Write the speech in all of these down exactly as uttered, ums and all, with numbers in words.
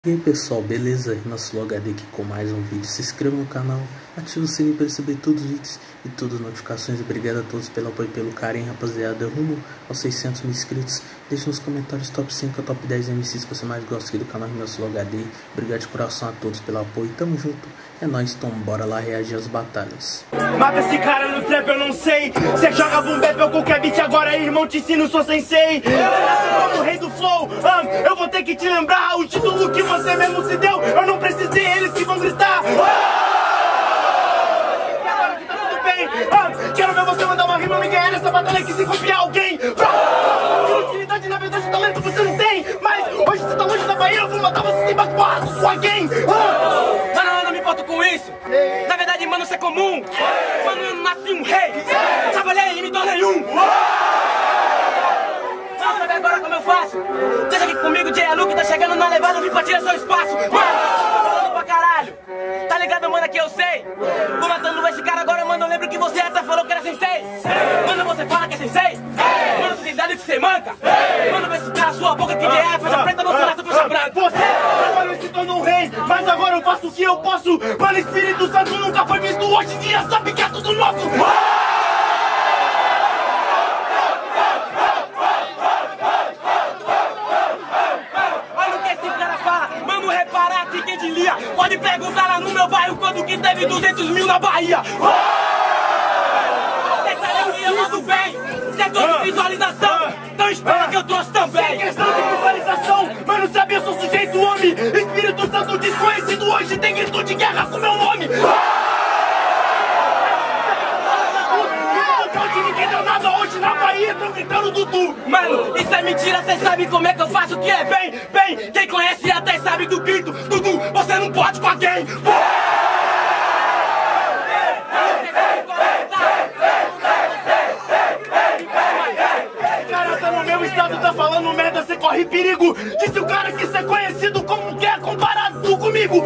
E aí pessoal, beleza? RimaSlowHD aqui com mais um vídeo. Se inscreva no canal, ative o sininho para receber todos os vídeos e todas as notificações. Obrigado a todos pelo apoio e pelo carinho, rapaziada. Rumo aos seiscentos mil inscritos. Deixe nos comentários top cinco ou top dez M Cs que você mais gosta aqui do canal RimaSlowHD. Obrigado de coração a todos pelo apoio. Tamo junto. É nóis, então bora lá reagir às batalhas. Mata esse cara no trap, eu não sei. Cê joga boom bap ou qualquer beat agora, irmão, te ensino, sou sensei. Você nasceu como rei do flow, ah, eu vou ter que te lembrar o título que você mesmo se deu. Eu não precisei, eles que vão gritar. E agora que tá tudo bem, ah, quero ver você mandar uma rima e me ganhar nessa batalha que se copiar alguém. Utilidade, na verdade, talento você não tem. Mas hoje você tá longe da Bahia, eu vou matar você sem porra com sua gang. Com isso, na verdade, mano, isso é comum. Mano, eu nasci um rei, trabalhei e me tornei um. Não sabe agora como eu faço? Deixa aqui comigo, J. Luke tá chegando na levada, vim pra tirar seu espaço. Mano, tô falando pra caralho, tá ligado, mano, que eu sei. Vou matando esse cara agora, mano, eu lembro que você até falou que era sensei. Mano, você fala que é sensei. Mano, tu tem dado que você manca. Mano, vê se cala sua boca que J R faz a preta, você nasce faixa branca. Você trabalhou e se tornou um rei, mas agora eu faço o que eu posso. Mano, Espírito Santo nunca foi visto, hoje em dia sabe que é tudo nosso. Olha o que esse cara fala, mano, repara aqui quem te lia. Pode perguntar lá no meu bairro quando que teve duzentos mil na Bahia. Cê sabe que eu mando bem, cê é todo de visualização, então espera que eu trouxe também. Sem questão de visualização, mano, sabe eu sou sujeito homem. Espírito Santo desconhecido hoje tem grito de guerra com meu nome. Ninguém deu nada hoje na Bahia, tão gritando Dudu. Mano, isso é mentira, cê sabe como é que eu faço que é bem, bem. Quem conhece até sabe do grito, Dudu, você não pode com alguém. Cara, tá no meu estado, tá falando merda, cê corre perigo. Disse o cara que cê é conhecido como que é comparado comigo.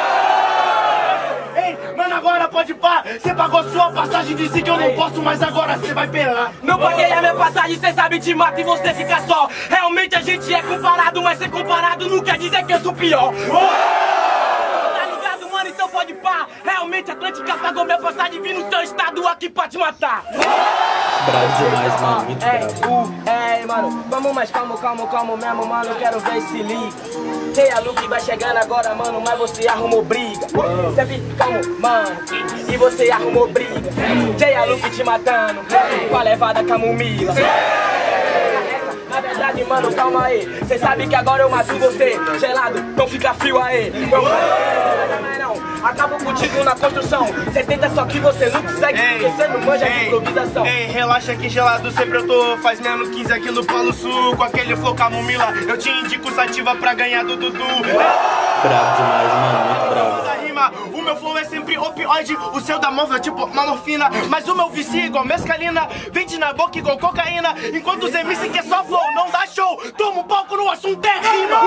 Ei, mano, agora pode pá. Cê pagou sua passagem, disse que eu não posso, mas agora cê vai pelar. Não paguei a minha passagem, cê sabe te mata e você fica só. Realmente a gente é comparado, mas ser comparado não quer dizer que eu sou pior. Tá ligado, mano? Então pode pá. Realmente a Atlântica pagou minha passagem, vim no teu estado aqui pra te matar. Bravo demais, mano, muito bravo. Ei, mano, vamos mais calmo, calmo, calmo mesmo, mano, quero ver se liga. J. Luke vai chegando agora, mano, mas você arrumou briga. Cê fica calmo, mano, e você arrumou briga. J. Luke te matando, com a levada camomila. Na verdade, mano, calma aí. Cê sabe que agora eu mato você. Gelado, não fica frio aí. Não, não, acabo contigo na construção. Cê tenta só que você não consegue, porque você não manja de improvisação. Ei, relaxa que gelado sempre eu tô. Faz menos quinze aqui no Polo Sul. Com aquele flow camomila, eu te indico sativa pra ganhar do Dudu. Bravo demais, mano, muito bravo. O meu flow é sempre opioide, o seu da móvel é tipo uma morfina. Mas o meu vicia igual mescalina, vende na boca igual cocaína. Enquanto os M C que é só flow, não dá show. Toma um palco no assunto é rima.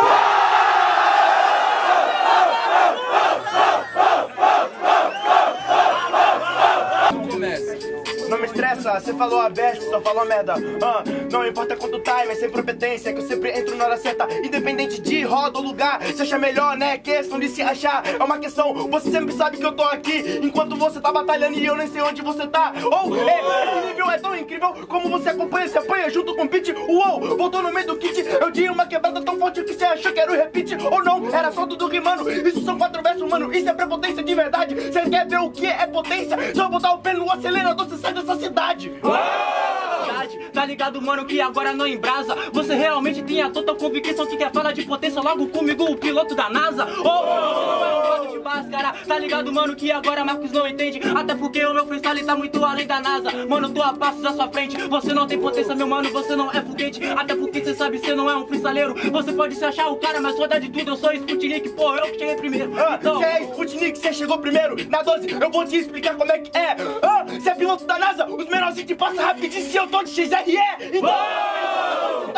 Não me estressa, cê falou aberto, só falou merda. uh, Não importa quanto time, é sem competência que eu sempre entro na hora certa. Independente de roda ou lugar, se acha melhor, né? Questão de se achar, é uma questão. Você sempre sabe que eu tô aqui, enquanto você tá batalhando e eu nem sei onde você tá. Ou, oh, esse nível é tão incrível, como você acompanha, se apanha junto com o beat. Uou, voltou no meio do kit, eu dei uma quebrada tão forte que você achou que era o repeat. Ou não, era só tudo rimando, isso são quatro versos, mano, isso é prepotência de verdade. Cê quer ver o que é potência? Só botar o pé no acelerador, cê sai dessa cidade. Tá ligado, mano, que agora não embrasa. Você realmente tem a total convicção que quer falar de potência logo comigo, o piloto da NASA. Oh, você não é um vaso de máscara. Tá ligado, mano, que agora Marcos não entende. Até porque o meu freestyle tá muito além da NASA. Mano, eu tô a passos à sua frente. Você não tem potência, meu mano, você não é foguete. Até porque você sabe, você não é um freestyleiro. Você pode se achar o cara, mas foda de tudo, eu sou Sputnik, pô, eu que cheguei primeiro. Então, cê é Sputnik, cê chegou primeiro. Na doze, eu vou te explicar como é que é. Cê é piloto da NASA, os menorzinhos te passam rapidinho se eu tô de X R E. Então, tá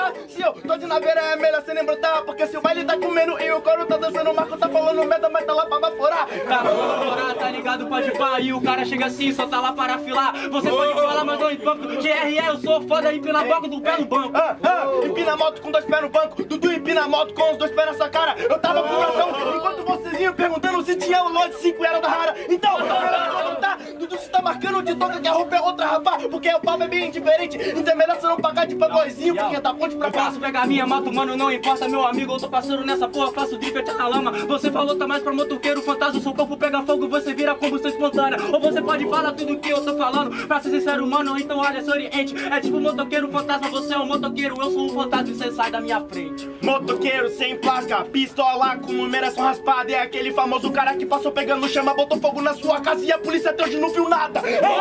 brotar. Se eu tô de naveira é melhor cê nem brotar. Porque se o baile tá comendo e o coro tá dançando, o Marco tá falando merda, mas tá lá pra baforar. Tá baforar, tá ligado, pode pá. E o cara chega assim, só tá lá para afilar. Você pode falar, mas não em banco. G R E, eu sou foda, empina a boca do pé no banco. Ah, ah, empina a moto com dois pés no banco. Dudu empina a moto com os dois pés na sua cara. Eu tava com o gatão, enquanto vocês iam perguntando se tinha o lote cinco e era da rara. Então, tá? Dudu se tá marcando de toca que a roupa é outra, rapá. Porque o papo é bem diferente. Então é melhor você não pagar de playboyzinho, porque da ponte pra cá. Eu posso pegar minha moto, mano, não importa, meu amigo. Eu tô passando nessa porra, faço drift na lama. Você falou, tá mais pra motoqueiro, fantasma. Seu corpo pega fogo, você vira combustão espontânea. Ou você pode falar tudo que eu tô falando. Pra ser sincero, mano, então olha, se oriente. É tipo motoqueiro, fantasma, você é um motoqueiro. Eu sou um fantasma e você sai da minha frente. Motoqueiro sem placa, pistola com numeração raspada. É aquele famoso cara que passou pegando chama, botou fogo na sua casa e a polícia até hoje não viu nada.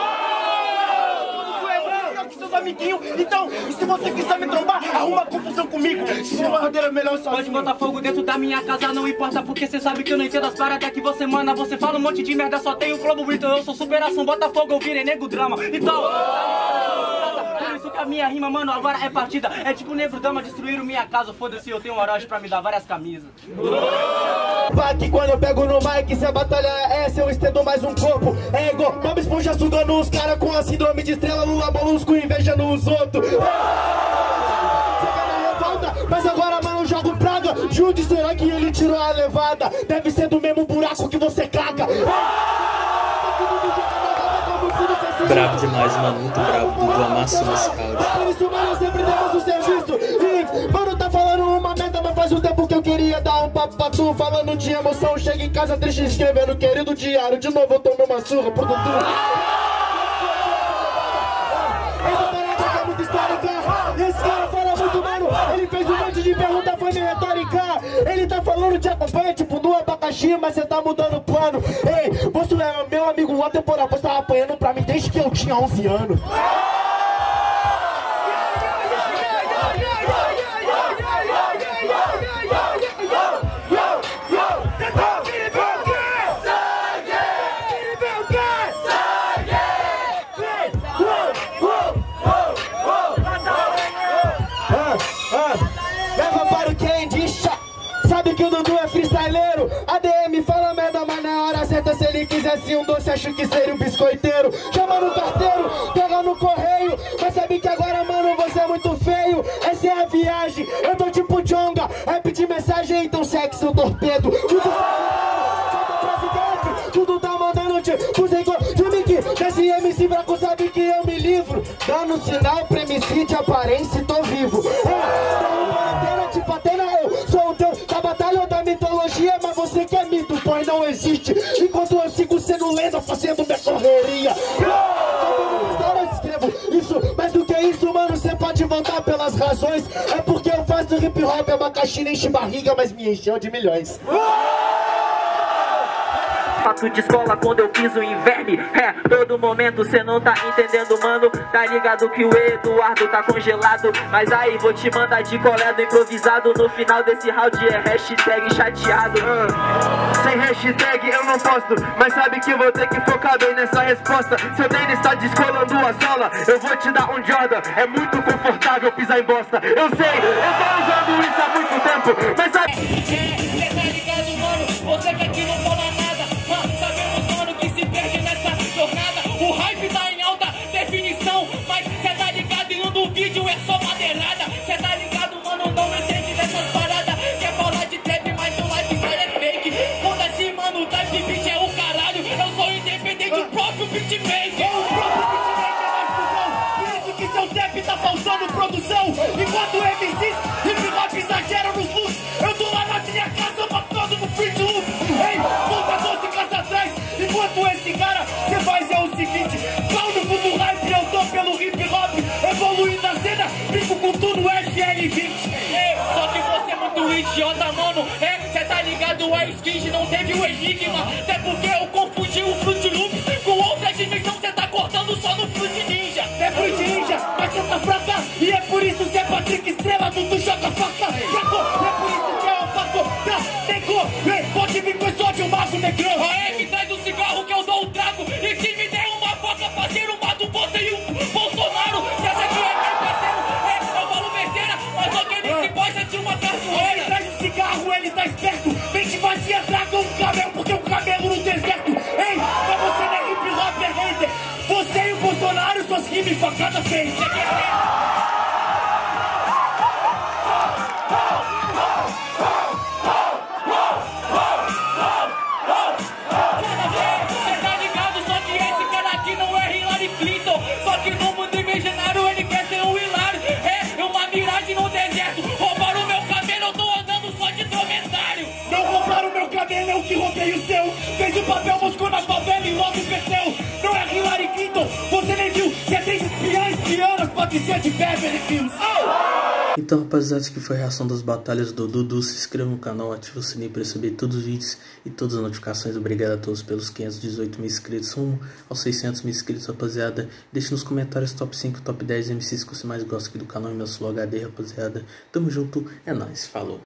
Seus amiguinhos, então, e se você quiser me trombar, arruma confusão comigo. Se for barradeira, melhor sozinho. Pode botar fogo dentro da minha casa, não importa, porque cê sabe que eu não entendo as paradas que você manda. Você fala um monte de merda, só tem o Globo Brito. Eu sou superação, bota fogo, eu virei nego drama. Então, por isso que a minha rima, mano, agora é partida. É tipo negro dama, destruíram minha casa. Foda-se, eu tenho um Orochi pra me dar várias camisas. Pá, que quando eu pego no mic, se a batalha é essa, eu estendo mais um corpo. É igual Bob Esponja sugando os caras com a síndrome de estrela, Lula molusco invejando os outros. Você vai na revolta, mas agora, mano, eu jogo praga. Jude, será que ele tirou a levada? Deve ser do mesmo buraco que você caga. Bravo demais, mano, muito bravo. Dudu amassa nesse áudio. Por isso, mano, eu sempre demos o serviço. E, mano, tá falando uma merda, mas faz um tempo que eu queria dar um papo pra tu. Falando de emoção, chega em casa triste escrevendo querido diário. De novo eu tomei uma surra pro Dudu. Essa parada é muito histórica. Esse cara fala muito, mano. Ele fez um monte de pergunta, foi minha retórica. Ele tá falando de acompanha, tipo, no abacaxi, mas você tá mudando o plano. Ei, você é meu amigo atemporal, você tava apanhando pra mim desde que eu tinha onze anos. Sabe que o Dudu é freestyleiro. A D M fala merda, mas na hora certa, se ele quisesse um doce, acho que seria um biscoiteiro. Chama no carteiro, pega no correio. Mas sabe que agora, mano, você é muito feio. Essa é a viagem, eu tô tipo Jonga. Rap de mensagem, então sexo torpedo. Tudo presidente, tudo tá mandando tipo Zengo. Esse M C Braco sabe que eu me livro. Dando sinal pra M C de aparência, tô vivo. É, tipo Atena, eu sou o deus da batalha ou da mitologia, mas você que é mito, pois não existe. Enquanto eu sigo sendo lenda, fazendo minha correria. Eu escrevo isso, mais do que isso, mano, cê pode voltar pelas razões. É porque eu faço hip hop, abacaxi nem enche barriga, mas me encheu de milhões. Passo de escola quando eu piso em verme. É, todo momento cê não tá entendendo, mano. Tá ligado que o Eduardo tá congelado. Mas aí vou te mandar de colé do improvisado. No final desse round é hashtag chateado. uh, Sem hashtag eu não posto, mas sabe que vou ter que focar bem nessa resposta. Seu tênis tá descolando a sola, eu vou te dar um Jordan. É muito confortável pisar em bosta. Eu sei, eu tô usando isso há muito tempo, mas sabe... Cê tá ligado, mano? Você que aqui não fala nada. Sabemos, mano, que se perde nessa jornada. O hype tá em alta definição, mas cê tá ligado e no vídeo é só madeirada. Cê tá ligado, mano, não entende dessas paradas. Quer falar de trap, mas o lifestyle é fake. Quando assim, mano, o type beat é o caralho. Eu sou independente, o próprio beatmaker. O próprio beatmaker é mais cuzão. Por isso que seu trap tá faltando produção. Enquanto M Cs, hip hop exageram nos looks. Eu tô lá na minha casa matando no free loop. Ei, volta doze casa atrás. Enquanto esse cara, cê faz é o seguinte: pau no fundo hype, eu tô pelo hip hop. Evoluindo a cena, brinco com tudo F L vinte. Ei, só que você é muito idiota, mano. É, cê tá ligado, a Skins não teve o enigma. Até porque eu confundi o Fruit Loop com outra dimensão. Cê tá cortando só no Fruit Ninja. É Fruit Ninja, mas cê tá fraca. E é por isso que é Patrick Estrela, Dudu joga faca. Tracou, é por isso que é o Paco. Tá, tem cor, ei, pode vir com esse ódio, mago negrão. A M traz um cigarro que eu dou um trago. E se me der uma faca, parceiro, mato você e o Bolsonaro. Cê acha que é meu parceiro? É, eu falo besteira, mas papel, buscou na favela e logo perdeu. Não é Hillary Clinton, você nem viu. Se é três espiãs pianas, pode ser de Beverly Hills. Oh! Então, rapaziada, isso que foi a reação das batalhas do Dudu. Se inscreva no canal, ative o sininho para receber todos os vídeos e todas as notificações. Obrigado a todos pelos quinhentos e dezoito mil inscritos, rumo aos seiscentos mil inscritos, rapaziada. Deixe nos comentários top cinco, top dez M Cs que você mais gosta aqui do canal e meu Slow H D, rapaziada. Tamo junto, é nóis, falou.